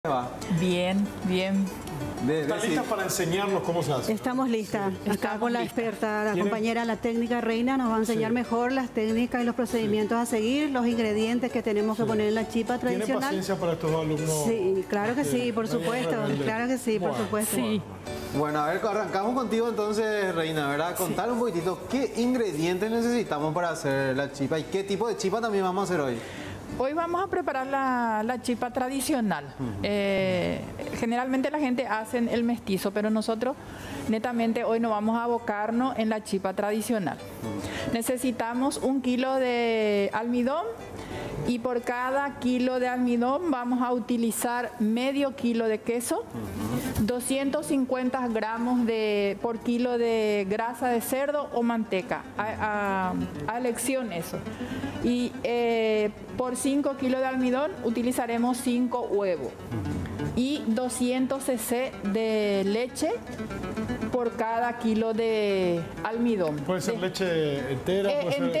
Va. Bien, bien. ¿Están listas para enseñarnos cómo se hace? Estamos listas. Acá con la experta, la compañera, la técnica Reina, nos va a enseñar mejor las técnicas y los procedimientos a seguir, los ingredientes que tenemos que poner en la chipa tradicional. ¿Tiene paciencia para estos alumnos? Sí, claro que sí, por supuesto. Claro que sí, por supuesto. Sí. Bueno, a ver, arrancamos contigo entonces, Reina, ¿verdad? Contar un poquitito qué ingredientes necesitamos para hacer la chipa y qué tipo de chipa también vamos a hacer hoy. Hoy vamos a preparar la chipa tradicional. Generalmente la gente hace el mestizo, pero nosotros netamente hoy nos vamos a abocarnos en la chipa tradicional. Necesitamos 1 kilo de almidón y por cada kilo de almidón vamos a utilizar medio kilo de queso, 250 gramos por kilo de grasa de cerdo o manteca, a elección eso. Y por 5 kilos de almidón utilizaremos 5 huevos y 200 cc de leche por cada kilo de almidón. ¿Puede ser leche entera?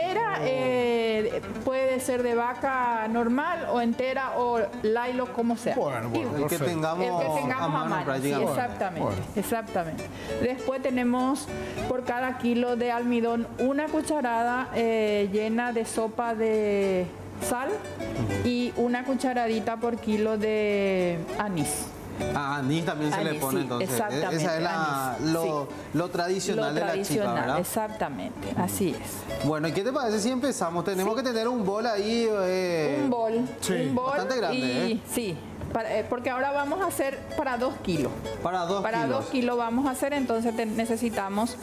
Puede ser de vaca normal o entera o Lilo, como sea. Bueno, El que tengamos a mano prácticamente. Sí, exactamente, Bueno. exactamente. Después tenemos por cada kilo de almidón 1 cucharada llena de sopa de sal y 1 cucharadita por kilo de anís. Anís también se le Anís, pone sí, entonces. exactamente, Esa es anís, lo tradicional de la chipa, ¿verdad? Exactamente, así es. Bueno, ¿y qué te parece si empezamos? Tenemos que tener un bol ahí. Un bol, Sí. un bol Bastante grande, y sí, porque ahora vamos a hacer para 2 kilos. Para 2 Para kilos. 2 kilos vamos a hacer, entonces necesitamos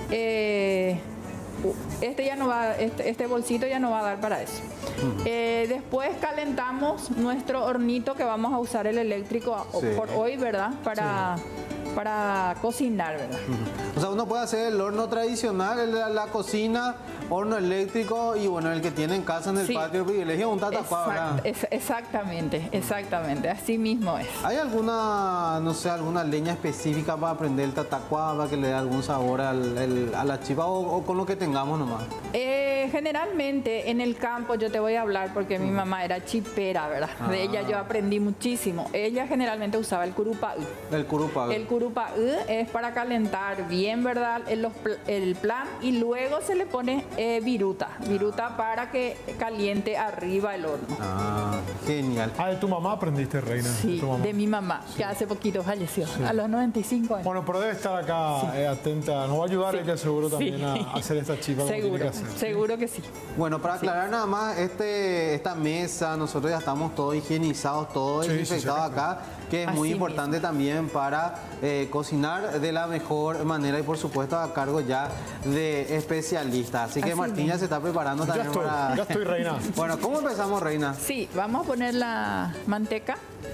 este bolsito ya no va a dar para eso. Después calentamos nuestro hornito que vamos a usar el eléctrico por hoy, ¿verdad? Para cocinar, ¿verdad? O sea, uno puede hacer el horno tradicional, el de la cocina, horno eléctrico y bueno, el que tiene en casa en el patio, el privilegio, un tatacuá, ¿verdad? Exactamente, así mismo es. ¿Hay alguna, no sé, alguna leña específica para prender el tatacuá, para que le dé algún sabor a la chipa o con lo que tengamos nomás? Generalmente en el campo yo te voy a hablar porque mi mamá era chipera, ¿verdad? De ella yo aprendí muchísimo. Ella generalmente usaba el curupaú. El curupaú. El curupaú es para calentar bien, ¿verdad? El plan y luego se le pone viruta para que caliente arriba el horno. Ah, genial. Ah, de tu mamá aprendiste, Reina. Sí, tu mamá. de mi mamá, que hace poquito falleció, a los 95 años. Bueno, pero debe estar acá atenta. Nos va a ayudar ella seguro también a hacer esta chipa como tiene que hacer. Seguro que sí. Bueno, para aclarar nada más, esta mesa, nosotros ya estamos todos higienizados, todos desinfectados acá, que es muy Así importante mismo. también para cocinar de la mejor manera y por supuesto a cargo ya de especialistas. Así que Así Martín ya mismo. se está preparando Ya también estoy, para... Reina. Bueno, ¿cómo empezamos, Reina? Sí, vamos a poner la manteca.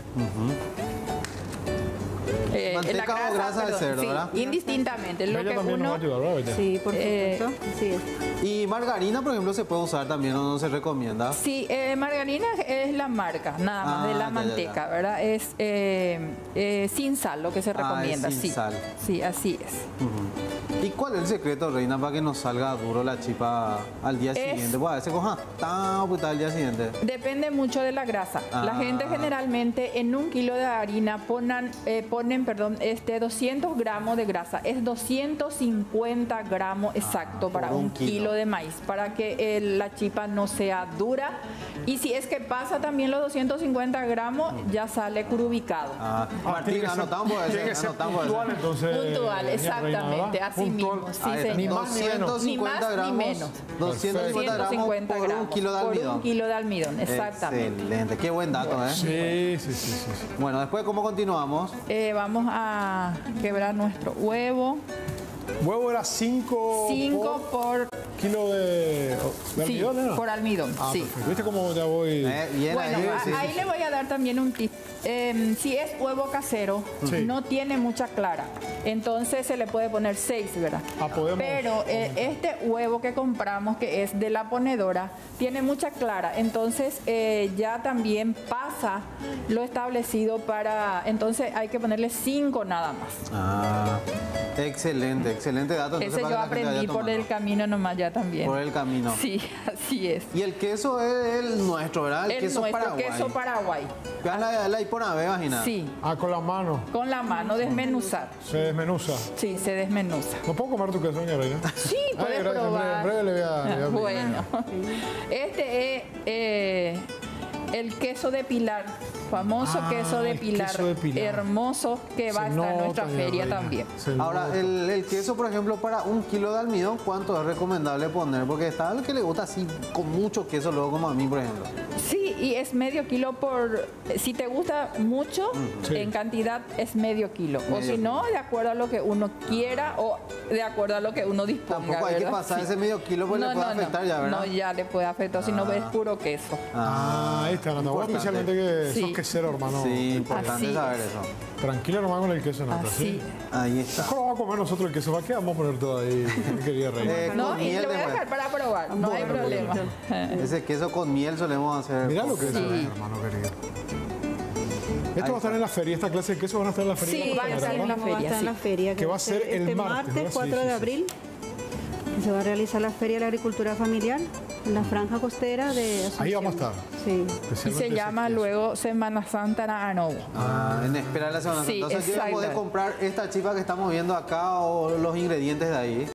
Manteca o grasa de perdón, cerdo, sí, ¿verdad? indistintamente. Lo Ella que también nos va a uno... ayudar, ¿verdad? Ella? Sí, por supuesto. Así es. Y margarina, por ejemplo, se puede usar también o no se recomienda. Sí, margarina es la marca, nada más, de Ah, la ya. manteca, ¿verdad? Es sin sal lo que se recomienda, sin sí. sal. Sí, así es. ¿Y cuál es el secreto, Reina, para que nos salga duro la chipa al día siguiente? Pues a veces coja tan puta al día siguiente. Depende mucho de la grasa. La Ah. gente generalmente en 1 kilo de harina ponen 200 gramos de grasa. Es 250 gramos exacto para por 1 1 kilo. kilo de maíz, para que la chipa no sea dura. Y si es que pasa también los 250 gramos, ya sale curubicado. Martín, tiene que ser- anotamos por tiene que eso, ser anotamos por puntual, eso. entonces. Puntual, Reina, exactamente, ¿verdad? así Puntual. mismo. Sí, Ahí está, señor. Ni más ni menos. 250 Ni más ni gramos, menos. 250 gramos 250 por 1 kilo de por almidón. 1 kilo de almidón, exactamente. Excelente, qué buen dato, ¿eh? Sí. Bueno, después, ¿cómo continuamos? Vamos a quebrar nuestro huevo. Huevo era 5 por kilo de sí, almidón, ¿era? por almidón, sí. Perfecto. ¿Viste cómo ya voy? Bien Bueno, ahí, sí. ahí le voy a dar también un tip. Si es huevo casero, Sí. no tiene mucha clara, entonces se le puede poner 6, ¿verdad? Podemos- Pero este huevo que compramos, que es de la ponedora, tiene mucha clara, entonces ya también pasa lo establecido para... Entonces hay que ponerle 5 nada más. Excelente, excelente dato. Entonces, Ese para yo que la gente aprendí vaya por el tomando. camino nomás ya también. Por el camino. Sí, así es. Y el queso es el nuestro, ¿verdad? El nuestro Paraguay. queso Paraguay. Vean la con ave, imagina. Sí, Ah, con la mano. con la mano desmenuzar. Se desmenuza. Sí, se desmenuza. ¿No puedo comer tu queso, doña Reina? Sí, Ay, puedes gracias, probar. en breve le voy a pedir. Bueno, este es el queso de Pilar, famoso Ah, queso de el Pilar, queso de Pilar. hermoso, que va a Se estar en nota, nuestra doña feria Reina. también. Se Ahora, nota. el queso, por ejemplo, para 1 kilo de almidón, ¿cuánto es recomendable poner? Porque está el que le gusta así con mucho queso, luego como a mí, por ejemplo. Sí, y es medio kilo por... Si te gusta mucho, Sí. en cantidad es medio kilo. O si no, de acuerdo a lo que uno quiera o de acuerdo a lo que uno disponga. Tampoco hay que ¿verdad? pasar Sí. ese medio kilo porque le puede afectar ya, ¿verdad? No, ya le puede afectar, si no ves puro queso. Ah, ahí está, Nata. Vos Importante. especialmente que Sí. sos quesero, hermano. Sí, importante Así saber es. eso. Tranquilo nomás con el queso, Nata. Así. ¿Sí? Ahí está. Mejor vamos a comer nosotros el queso. ¿Para qué vamos a poner todo ahí, mi querida Reina? No, Con y miel lo voy a después. dejar para probar, no hay problema. Ese queso con miel solemos hacer. Mirá lo que es, Sí. hermano querido. Esto va a estar en la feria, esta clase de queso van a estar en la feria. Sí, de la va a Costanera, estar en la ¿no? Va a feria, estar en la sí. feria. Que va a ser el este martes, ¿verdad? 4 Sí, de sí, abril. Se va a realizar la Feria de la Agricultura Familiar en la franja costera de Asunción. Ahí vamos a estar. Sí. Y Especialmente se ese llama queso. luego Semana Santa Naanovo. En espera de la semana. Sí, Entonces, yo exacto. puedo comprar esta chipa que estamos viendo acá o los ingredientes de ahí.